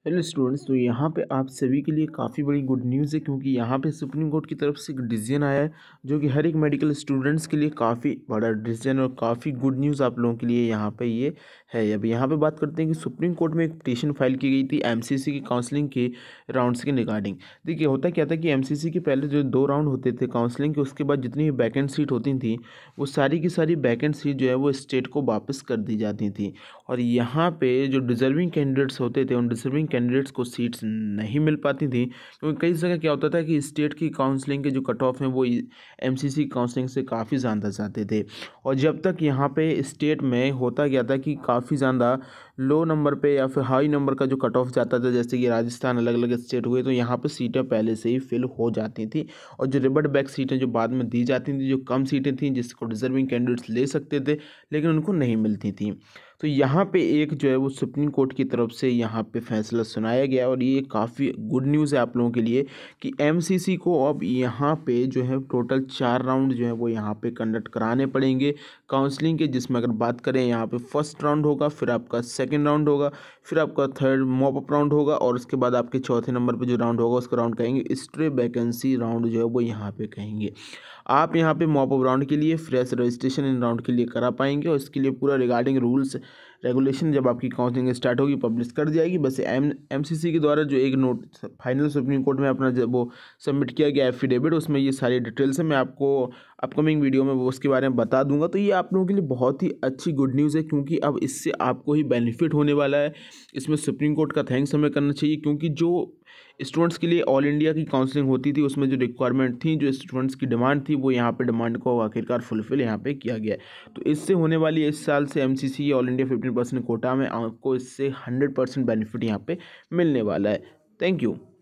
Hello students, तो यहाँ पे आप सभी के लिए काफ़ी बड़ी गुड न्यूज़ है क्योंकि यहाँ पे सुप्रीम कोर्ट की तरफ से एक डिसीजन आया है जो कि हर एक मेडिकल स्टूडेंट्स के लिए काफ़ी बड़ा डिसीजन और काफ़ी गुड न्यूज़ आप लोगों के लिए यहाँ पे ये है। अब यहाँ पे बात करते हैं कि सुप्रीम कोर्ट में एक पिटीशन फाइल की गई थी एमसीसी की काउंसलिंग के राउंड्स के रिगार्डिंग। देखिए, होता क्या था कि एमसीसी के पहले जो 2 राउंड होते थे काउंसलिंग के, उसके बाद जितनी भी वैकेंट सीट होती थी वो सारी की सारी वैकेंट सीट जो है वो स्टेट को वापस कर दी जाती थी। और यहाँ पे जो डिज़र्विंग कैंडिडेट्स होते थे उन डिज़र्विंग कैंडिडेट्स को सीट्स नहीं मिल पाती थी, क्योंकि कई जगह क्या होता था कि स्टेट की काउंसलिंग के जो कट ऑफ हैं वो एमसीसी काउंसलिंग से काफ़ी ज़्यादा जाते थे। और जब तक यहाँ पे स्टेट में होता गया था कि काफ़ी ज़्यादा लो नंबर पे या फिर हाई नंबर का जो कट ऑफ जाता था, जैसे कि राजस्थान अलग अलग स्टेट हुए, तो यहाँ पर सीटें पहले से ही फिल हो जाती थी। और जो रिबट बैक सीटें जो बाद में दी जाती थी, जो कम सीटें थीं जिसको डिज़र्विंग कैंडिडेट्स ले सकते थे लेकिन उनको नहीं मिलती थी, तो यहाँ पे एक जो है वो सुप्रीम कोर्ट की तरफ से यहाँ पे फैसला सुनाया गया। और ये काफ़ी गुड न्यूज़ है आप लोगों के लिए कि एमसीसी को अब यहाँ पे जो है टोटल 4 राउंड जो है वो यहाँ पे कंडक्ट कराने पड़ेंगे काउंसलिंग के, जिसमें अगर बात करें यहाँ पे फर्स्ट राउंड होगा, फिर आपका सेकेंड राउंड होगा, फिर आपका थर्ड मॉप अप राउंड होगा और उसके बाद आपके चौथे नंबर पर जो राउंड होगा उसका राउंड कहेंगे स्ट्रे वैकेंसी राउंड जो है वो यहाँ पे कहेंगे। आप यहाँ पे मॉप अप राउंड के लिए फ्रेश रजिस्ट्रेशन इन राउंड के लिए करा पाएंगे और इसके लिए पूरा रिगार्डिंग रूल्स रेगुलेशन जब आपकी काउंसलिंग स्टार्ट होगी पब्लिश कर दी जाएगी। बस एमसीसी के द्वारा जो एक नोट फाइनल सुप्रीम कोर्ट में अपना जब वो सबमिट किया गया एफिडेविट, उसमें ये सारी डिटेल्स है, मैं आपको अपकमिंग वीडियो में वो उसके बारे में बता दूंगा। तो ये आप लोगों के लिए बहुत ही अच्छी गुड न्यूज़ है क्योंकि अब इससे आपको ही बेनिफिट होने वाला है। इसमें सुप्रीम कोर्ट का थैंक्स हमें करना चाहिए क्योंकि जो स्टूडेंट्स के लिए ऑल इंडिया की काउंसलिंग होती थी उसमें जो रिक्वायरमेंट थी, जो स्टूडेंट्स की डिमांड थी, वो यहाँ पे डिमांड को आखिरकार फुलफिल यहाँ पे किया गया है। तो इससे होने वाली इस साल से एमसीसी ऑल इंडिया 15% कोटा में आपको इससे 100% बेनिफिट यहाँ पे मिलने वाला है। Thank you.